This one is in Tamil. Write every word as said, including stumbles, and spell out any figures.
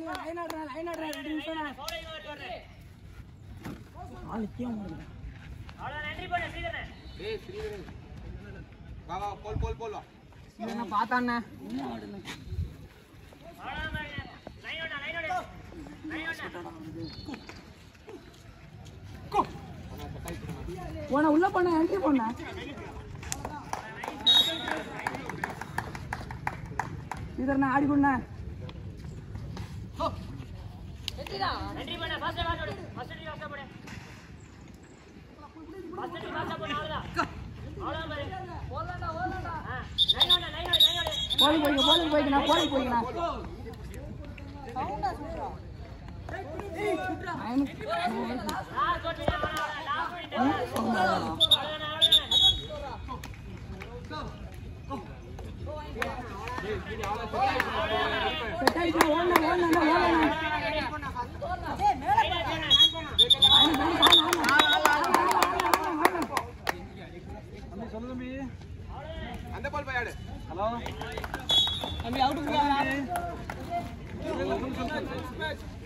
லைன் ஆடுறா லைன் ஆடுறா ரெண்டு நிமிஷம் ஆளு கேம் வருது அவ்வளவு என்ட்ரி பண்ணு ஸ்ரீதரன் ஏய் ஸ்ரீதரன் வா வா போல் போல் போல் வா என்ன பார்த்தானே என்ன ஆடுன அவ்வளவு லைன் ஓட லைன் ஓட லைன் ஓட கோ போனா உள்ள போனா என்ட்ரி பண்ணா ஸ்ரீதரன் ஆடி பண்ணா ஹோ என்ட்ரிடா என்ட்ரி பண்ண பாஸ் பாஸ் ஓடு ஃபர்ஸ்ட் என்ட்ரி பாஸ் போடு ஃபர்ஸ்ட் என்ட்ரி பாஸ் போடு அவ்வளவுதான் அவ்வளவு பாரு ஓடலாம்டா ஓடலாம்டா லைன் ஓட லைன் ஓட லைன் ஓட போய் போய் போய் போய் நான் போய் போய் நான் சவுண்டா சுட்றா ஏய் சுட்றா ஐம் ஆ சொட்டியா லாஸ்ட் மினிட் அவ்வளவுதான் செட்டாயிச்சு ஓடல ஓடல ஓடல ஏய் மேல அண்ணே சொல்லு தம்பி அந்த பால் போய் ஆடு ஹலோ தம்பி அவுட் போடா